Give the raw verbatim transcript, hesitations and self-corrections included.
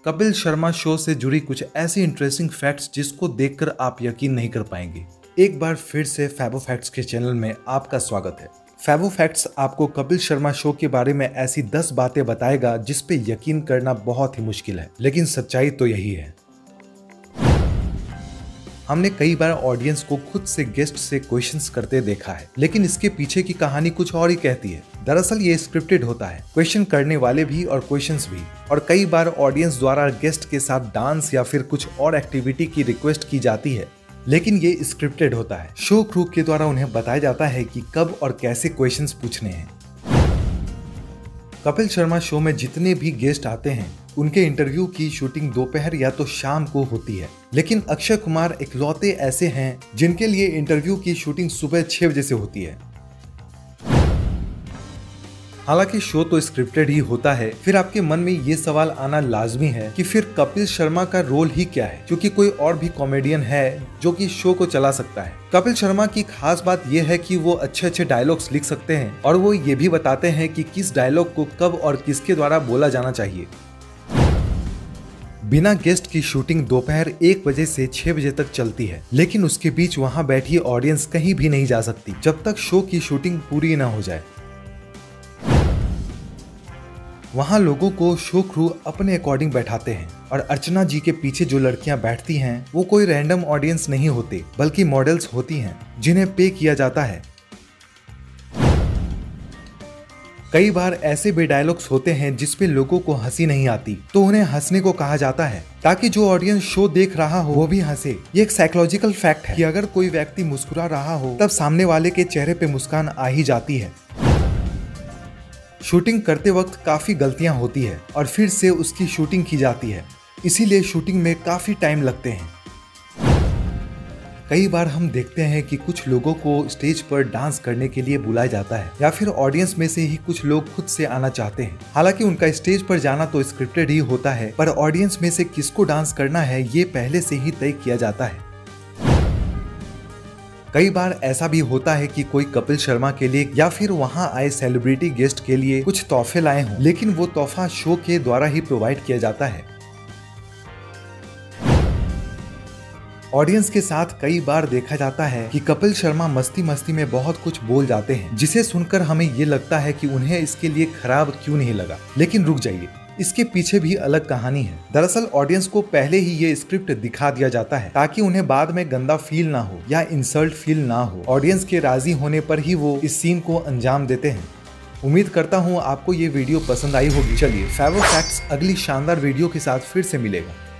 Kapil Sharma show से जुड़ी कुछ ऐसी इंटरेस्टिंग फैक्ट्स जिसको देखकर आप यकीन नहीं कर पाएंगे। एक बार फिर से फैबो फैक्ट्स के चैनल में आपका स्वागत है। फैबो फैक्ट्स आपको कपिल शर्मा शो के बारे में ऐसी दस बातें बताएगा जिस पे यकीन करना बहुत ही मुश्किल है, लेकिन सच्चाई तो यही है। हमने कई बार ऑडियंस को खुद से गेस्ट से क्वेश्चंस करते देखा है, लेकिन इसके पीछे की कहानी कुछ और ही कहती है। दरअसल ये स्क्रिप्टेड होता है, क्वेश्चन करने वाले भी और क्वेश्चंस भी, और कई बार ऑडियंस द्वारा गेस्ट के साथ डांस या फिर कुछ और एक्टिविटी की रिक्वेस्ट की जाती है, लेकिन ये स्क्रिप्टेड होता है। शो क्रू के द्वारा उन्हें बताया जाता है कि कब और कैसे क्वेश्चंस पूछने हैं। कपिल शर्मा शो में जितने भी गेस्ट आते हैं उनके इंटरव्यू की शूटिंग दोपहर या तो शाम को होती है, लेकिन अक्षय कुमार इकलौते ऐसे हैं जिनके लिए इंटरव्यू की शूटिंग सुबह छह बजे से होती है। हालांकि शो तो स्क्रिप्टेड ही होता है, फिर आपके मन में ये सवाल आना लाजमी है कि फिर कपिल शर्मा का रोल ही क्या है, क्योंकि कोई और भी कॉमेडियन है जो कि शो को चला सकता है। कपिल शर्मा की खास बात यह है कि वो अच्छे अच्छे डायलॉग्स लिख सकते हैं और वो ये भी बताते हैं कि किस डायलॉग को कब और किसके द्वारा बोला जाना चाहिए। बिना गेस्ट की शूटिंग दोपहर एक बजे से छह बजे तक चलती है, लेकिन उसके बीच वहां बैठी ऑडियंस कहीं भी नहीं जा सकती जब तक शो की शूटिंग पूरी न हो जाए। वहां लोगों को शो क्रू अपने अकॉर्डिंग बैठाते हैं और अर्चना जी के पीछे जो लड़कियां बैठती हैं वो कोई रैंडम ऑडियंस नहीं होते, बल्कि मॉडल्स होती हैं जिन्हें पे किया जाता है। कई बार ऐसे भी डायलॉग्स होते हैं जिसपे लोगों को हंसी नहीं आती, तो उन्हें हंसने को कहा जाता है ताकि जो ऑडियंस शो देख रहा हो वो भी हंसे। ये एक साइकोलॉजिकल फैक्ट है कि अगर कोई व्यक्ति मुस्कुरा रहा हो तब सामने वाले के चेहरे पे मुस्कान आ ही जाती है। शूटिंग करते वक्त काफी गलतियां होती है और फिर से उसकी शूटिंग की जाती है, इसीलिए शूटिंग में काफी टाइम लगते हैं। कई बार हम देखते हैं कि कुछ लोगों को स्टेज पर डांस करने के लिए बुलाया जाता है, या फिर ऑडियंस में से ही कुछ लोग खुद से आना चाहते हैं। हालांकि उनका स्टेज पर जाना तो स्क्रिप्टेड ही होता है, पर ऑडियंस में से किसको डांस करना है ये पहले से ही तय किया जाता है। कई बार ऐसा भी होता है कि कोई कपिल शर्मा के लिए या फिर वहां आए सेलिब्रिटी गेस्ट के लिए कुछ तोहफे लाए हों, लेकिन वो तोहफा शो के द्वारा ही प्रोवाइड किया जाता है। ऑडियंस के साथ कई बार देखा जाता है कि कपिल शर्मा मस्ती मस्ती में बहुत कुछ बोल जाते हैं, जिसे सुनकर हमें ये लगता है कि उन्हें इसके लिए खराब क्यों नहीं लगा। लेकिन रुक जाइए, इसके पीछे भी अलग कहानी है। दरअसल ऑडियंस को पहले ही ये स्क्रिप्ट दिखा दिया जाता है ताकि उन्हें बाद में गंदा फील ना हो या इंसल्ट फील ना हो। ऑडियंस के राजी होने पर ही वो इस सीन को अंजाम देते हैं। उम्मीद करता हूँ आपको ये वीडियो पसंद आई होगी। चलिए फैबो फैक्ट्स अगली शानदार वीडियो के साथ फिर से मिलेगा।